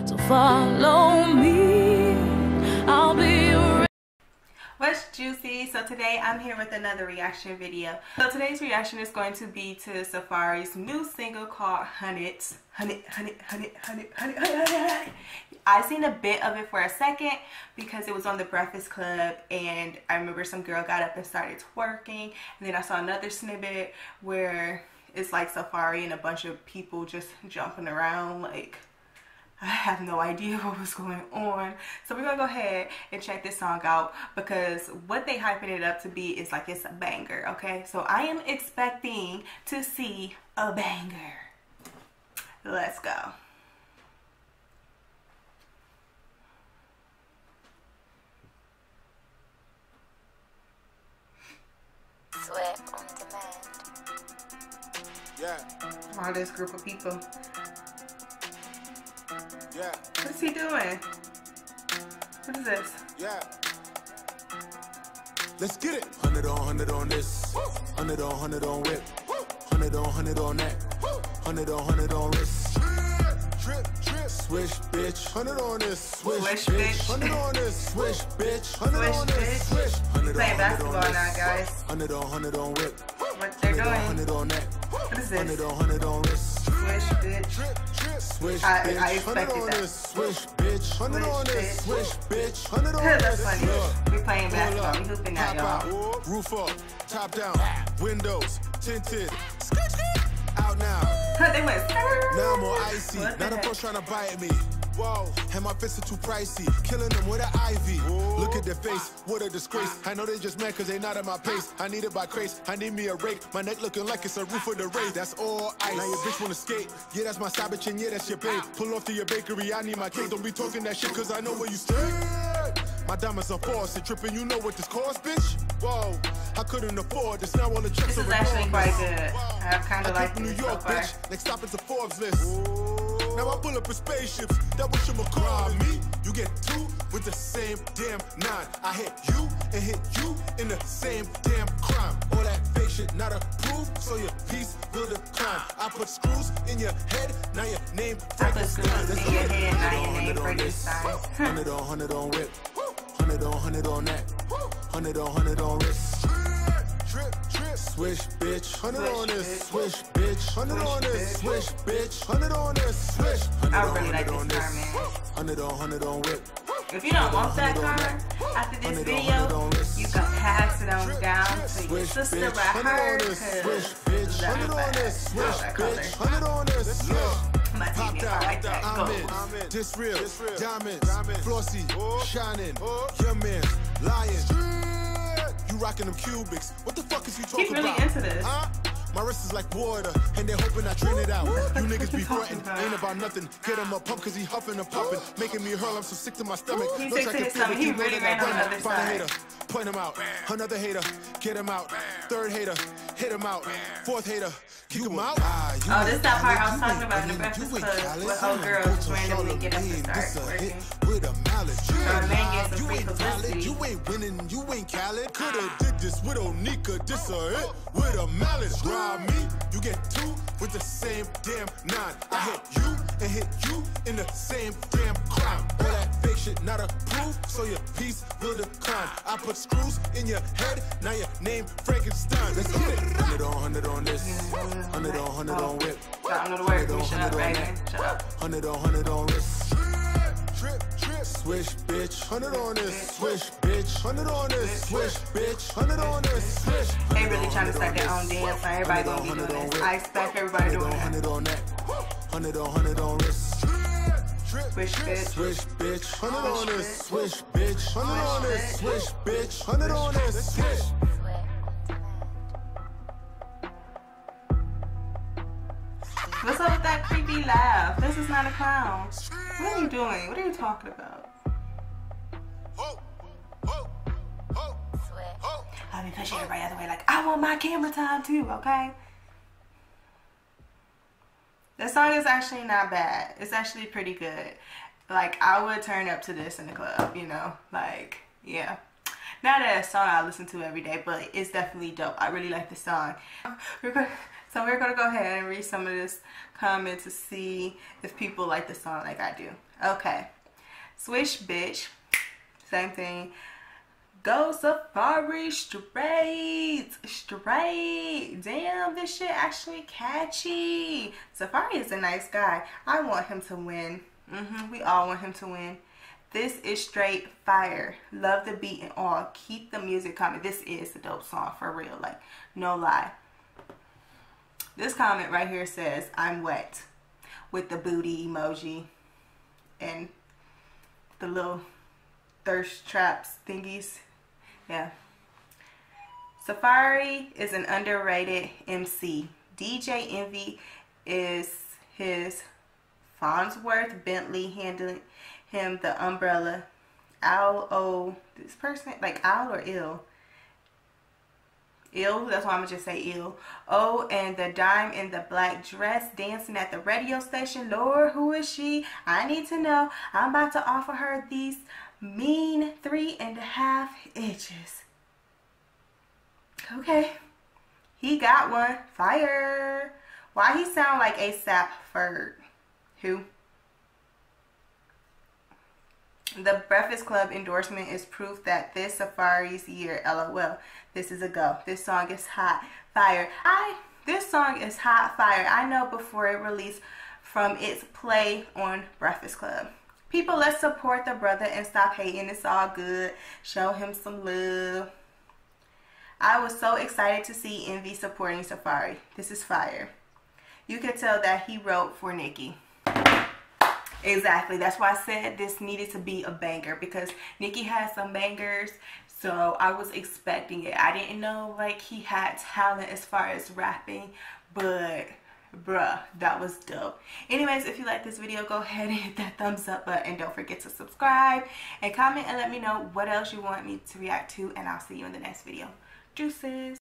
So follow me, I'll be your... What's juicy? So today I'm here with another reaction video. So today's reaction is going to be to Safaree's new single called Hunnid. I seen a bit of it for a second because it was on the Breakfast Club, and I remember some girl got up and started twerking, and then I saw another snippet where it's like Safaree and a bunch of people just jumping around. Like, I have no idea what was going on. So we're gonna go ahead and check this song out, because what they hyping it up to be is like it's a banger, okay? So I am expecting to see a banger. Let's go. Sweat on demand. Yeah. All this group of people. Yeah. What's he doing? What is this? Yeah. Let's get it. 100 on this. 100 on whip. 100 on that. 100 on wrist. Trip, swish, bitch. 100 on this. Swish, bitch. 100 on this. Swish, bitch. 100 on this. Swish. We're playing basketball now, guys. 100 on whip. What they're doing? 100 on that. What is this? 100 on wrist. Swish, bitch. Swish, I bitch. expected that. Swish, bitch. 100 on this. Swish, bitch. 100 on That's this. funny. We playing basketball. We hooping out, y'all. Roof up, top down, windows tinted. Out now. They went. Now I'm more icy. What Now the the heck? folks trying to bite me. Whoa, and my fists are too pricey. Killing them with an ivy. Look at their face, what a disgrace. I know they just mad cause they not at my pace. I need it by craze, I need me a rake. My neck looking like it's a roof of the race. That's all ice. Now your bitch wanna skate. Yeah, that's my side bitch, and yeah, that's your babe. Pull off to your bakery, I need my cake. Don't be talking that shit cause I know where you stay. My diamonds are false and tripping, you know what this cost, bitch? Whoa, I couldn't afford this. Now all the checks This are is actually quite regardless. good. I kind of like New this so York, far. bitch. Next stop is the Forbes list. Now I pull up in spaceships. That what you call me. You get two with the same damn nine. I hit you and hit you in the same damn crime. All that fake shit not approved, so your piece will decline. I put screws in your head, now your name I put Frankenstein. screws in your head, now your name Frankenstein. 100 on whip. 100 on that. 100 on wrist. Trip, swish, bitch. 100 on this. Swish, bitch. 100 on this. Swish, bitch. 100 on this. Swish. I really like this car, man. 100 on whip. If you don't want that car after this video, you can pass it on down to your sister by her, because that's that color. My TV, I like that. Go. This real, diamonds, flossy, shining, your man's lying. You rocking them cubics. What the fuck is you talking He's really about? into this. My wrist is like water, and they're hoping I drain it out. You niggas be frontin', ain't about nothing. Get him a pump cause he huffing and puffing, making me hurl, I'm so sick to my stomach. He's sick to his stomach, he really ran on the other side. Point him out, another hater, get him out. Third hater, hit him out. Fourth hater, kick him out. Oh, this is that part I was talking about in the Breakfast Club, where old girls just randomly get up and start working. With a mallet, man gets some free publicity. you ain't winning, you ain't Khaled. Coulda did this with Onika, this a hit with a mallet. Drive me, you get two with the same damn nine. I hit you and hit you in the same damn crime. All that fake shit not approved, so your piece will decline. I put screws in your head, now your name Frankenstein. Let's get it. 100 on this. 100 on whip. I don't know the word. Let me shut up, Raven. Shut up. 100 on wrist. Trip, swish, bitch. 100 on this. Swish, bitch. 100 on this. Swish, bitch. 100 on this. Swish. They really trying to start their own dance. Like, everybody gonna be doing this. I expect everybody doing that. 100 on that. 100 on wrist. Swish, bitch. Swish, bitch. 100 on this. Swish, bitch. 100 on this. Swish, bitch. 100 on this. Swish. What's up with that creepy laugh? This is not a clown. What are you doing? What are you talking about? I'll be pushing everybody out of the way like, I want my camera time too, okay? The song is actually not bad. It's actually pretty good. Like, I would turn up to this in the club, you know? Like, yeah. Not a song I listen to every day, but it's definitely dope. I really like the song. We're going to So we're gonna go ahead and read some of this comment to see if people like the song like I do. Okay. Swish bitch. Same thing. Go Safaree straight. Damn, this shit actually catchy. Safaree is a nice guy. I want him to win. We all want him to win. This is straight fire. Love the beat and all. Keep the music coming. This is a dope song for real. Like, no lie. This comment right here says, I'm wet. With the booty emoji. And the little thirst traps thingies. Yeah. Safaree is an underrated MC. DJ Envy is his Farnsworth Bentley handling him the umbrella. This person, like owl or ill? Ill, that's why I'm gonna just say ill. Oh, and the dime in the black dress dancing at the radio station. Lord, who is she? I need to know. I'm about to offer her these mean 3.5 inches. Okay. He got one. Fire. Why he sound like ASAP Ferg? Who? The Breakfast Club endorsement is proof that this Safaree's year. LOL. This is a go. This song is hot fire. This song is hot fire. I know before it released from its play on Breakfast Club. People, let's support the brother and stop hating. It's all good. Show him some love. I was so excited to see Envy supporting Safaree. This is fire. You could tell that he wrote for Nicki. Exactly. That's why I said this needed to be a banger, because Nicki has some bangers, so I was expecting it. I didn't know like he had talent as far as rapping, but bruh, that was dope. Anyways, if you like this video, go ahead and hit that thumbs up button. Don't forget to subscribe and comment and let me know what else you want me to react to, and I'll see you in the next video. Deuces.